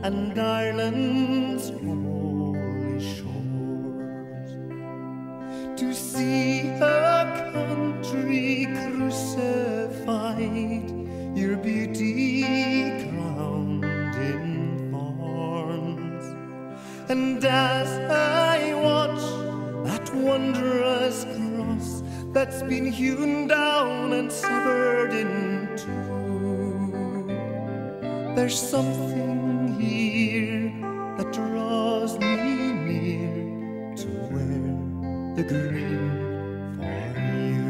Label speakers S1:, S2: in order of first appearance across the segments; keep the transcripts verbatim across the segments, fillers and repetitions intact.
S1: and Ireland's holy shores, to see a country crucified, your beauty crowned in thorns. And as I watch that wondrous cross that's been hewn down and severed in two, there's something here that draws me near to wear the green for you.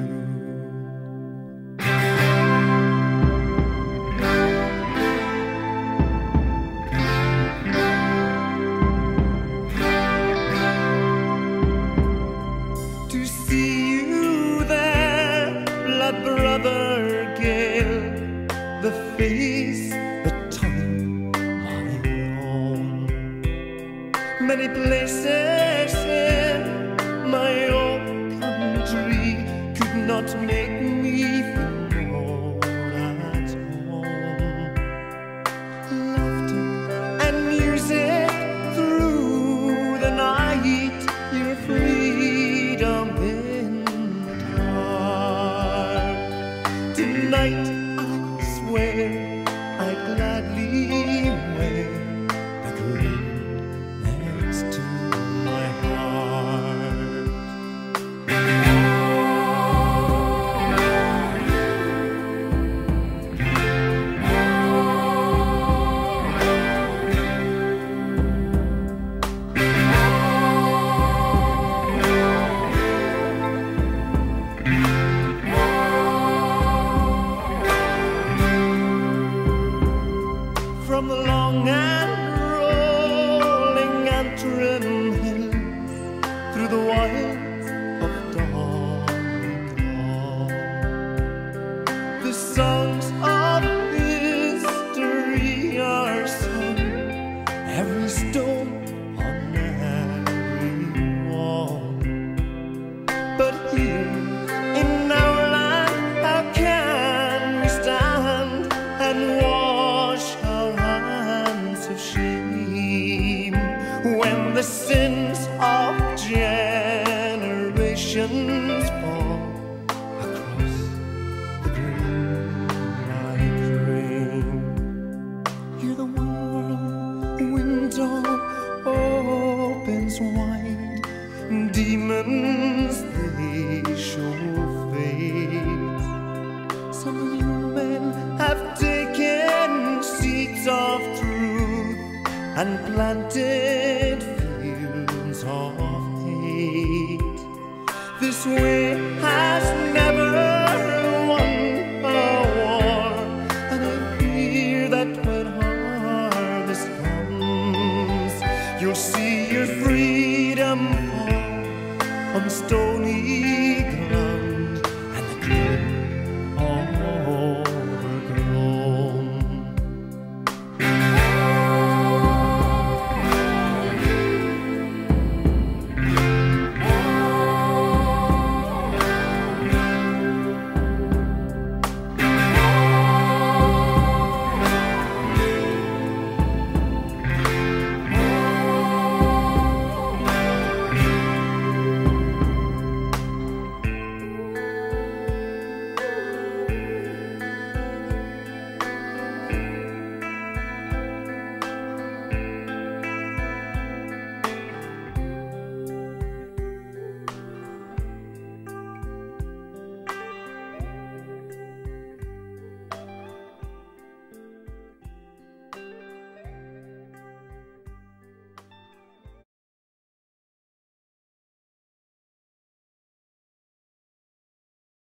S1: To see you there, blood brother Gael, the face, the tongue, my own. Many places in my own country could not make me feel more at home. Laughter and music through the night, your freedom in the dark. Tonight I swear I'd gladly wear the green next to my heart. From the long and rolling Antrim hills, through the wilds of Donegal, the songs of history are sung, every stone on every wall. But here in our land, how can we stand and wash our hands of shame when the sins of generations fall across the green like rain? Here the one world window opens wide, demons they show face. Some of you men have taken seeds of truth and planted fields of hate. This way has never